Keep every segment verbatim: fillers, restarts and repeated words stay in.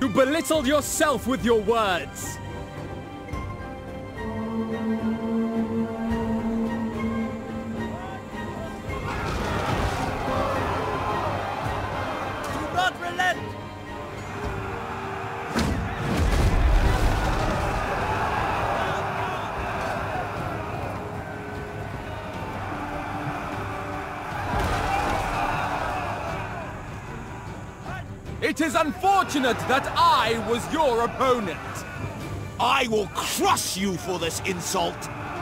You belittle yourself with your words! Do not relent! It is unfortunate that I was your opponent. I will crush you for this insult!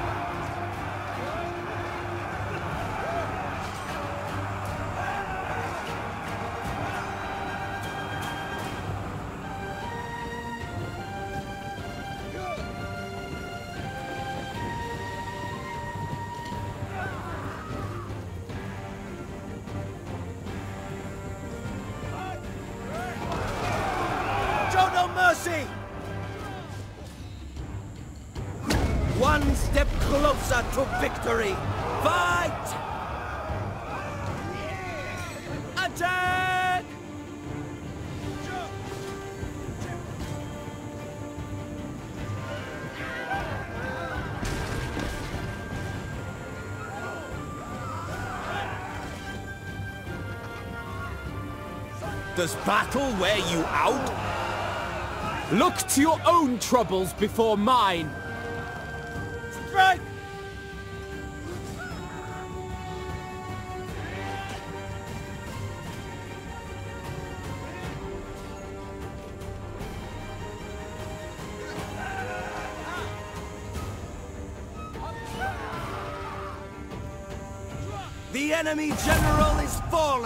Mercy! One step closer to victory! Fight! Attack! Does battle wear you out? Look to your own troubles before mine! Strike! The enemy general is falling!